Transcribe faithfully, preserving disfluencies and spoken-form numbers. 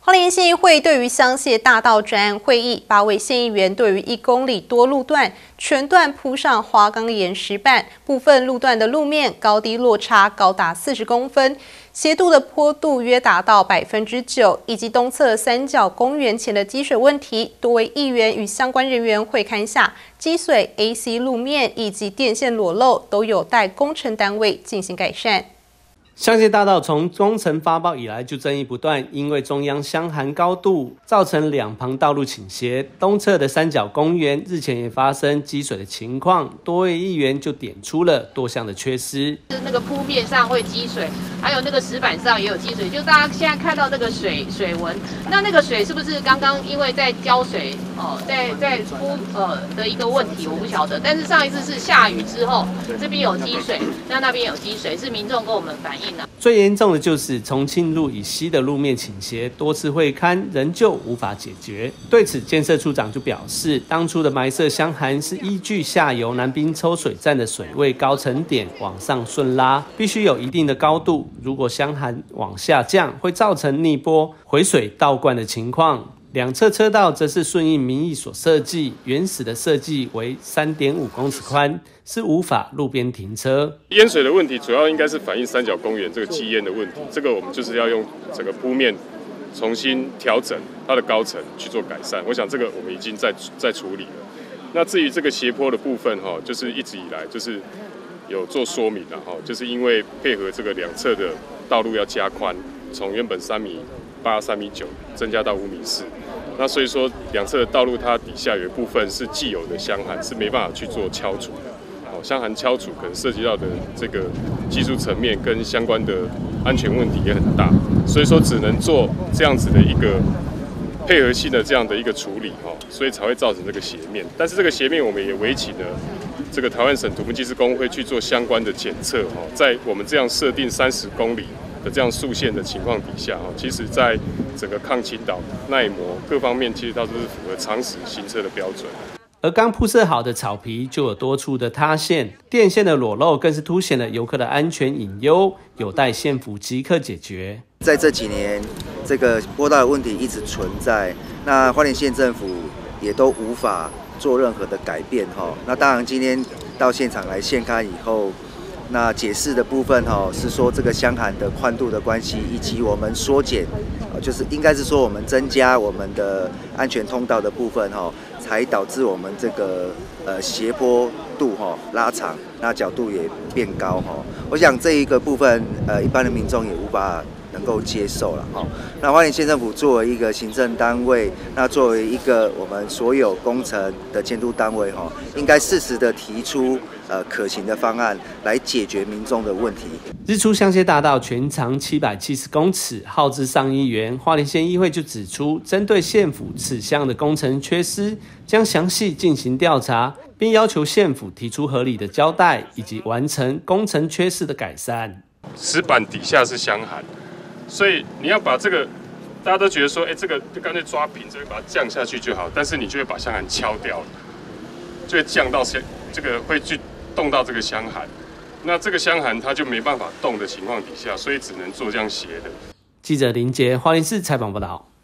花莲县议会对于香榭大道专案会议，八位县议员对于一公里多路段全段铺上花岗岩石板，部分路段的路面高低落差高达四十公分，斜度的坡度约达到百分之九，以及东侧三角公园前的积水问题，多位议员与相关人员会勘下，积水、A C 路面以及电线裸露，都有待工程单位进行改善。 香榭大道从工程发包以来就争议不断，因为中央箱涵高度造成两旁道路倾斜，东侧的三角公园日前也发生积水的情况，多位议员就点出了多项的缺失。 那个铺面上会积水，还有那个石板上也有积水，就大家现在看到那个水水纹，那那个水是不是刚刚因为在浇水哦，在在铺呃的一个问题，我不晓得。但是上一次是下雨之后，这边有积水，那那边有积水，是民众跟我们反映。 最严重的就是重庆路以西的路面倾斜，多次会勘仍旧无法解决。对此，建设处长就表示，当初的埋设箱涵是依据下游南滨抽水站的水位高层点往上顺拉，必须有一定的高度。如果箱涵往下降，会造成逆波、回水倒灌的情况。两侧车道则是顺应民意所设计，原始的设计为 三点五公尺宽，是无法路边停车。 淹水的问题主要应该是反映三角公园这个积淹的问题，这个我们就是要用整个铺面重新调整它的高层去做改善。我想这个我们已经在在处理了。那至于这个斜坡的部分哈，就是一直以来就是有做说明的哈，就是因为配合这个两侧的道路要加宽，从原本三米八、三米九增加到五米四。那所以说，两侧的道路它底下有一部分是既有的箱涵，是没办法去做敲除的。哦，箱涵敲除可能涉及到的这个技术层面跟相关的安全问题也很大，所以说只能做这样子的一个配合性的这样的一个处理，哈，所以才会造成这个斜面。但是这个斜面我们也委请了这个台湾省土木技师工会去做相关的检测，哈，在我们这样设定三十公里的这样速限的情况底下，其实在整个抗倾倒、耐磨各方面，其实它都是符合常识行车的标准。 而刚铺设好的草皮就有多处的塌陷，电线的裸露更是凸显了游客的安全隐忧，有待县府即刻解决。 在这几年，这个坡道的问题一直存在，那花莲县政府也都无法做任何的改变哈。那当然，今天到现场来现勘以后。那解释的部分哈是说这个箱涵的宽度的关系，以及我们缩减，就是应该是说我们增加我们的安全通道的部分哈，才导致我们这个呃斜坡度哈拉长，那角度也变高哈。我想这一个部分呃一般的民众也无法能够接受了哈。那花莲县政府作为一个行政单位，那作为一个我们所有工程的监督单位哈，应该适时的提出。呃，可行的方案来解决民众的问题。 日出香榭大道全长七百七十公尺，耗资上亿元。花莲县议会就指出，针对县府此项的工程缺失，将详细进行调查，并要求县府提出合理的交代，以及完成工程缺失的改善。 石板底下是箱涵，所以你要把这个，大家都觉得说，哎、欸，这个就干脆抓平，这个把它降下去就好，但是你就会把箱涵敲掉了，就会降到这个会去。动到这个箱涵，那这个箱涵它就没办法动的情况底下，所以只能做这样斜的。 记者林杰花莲市采访报道。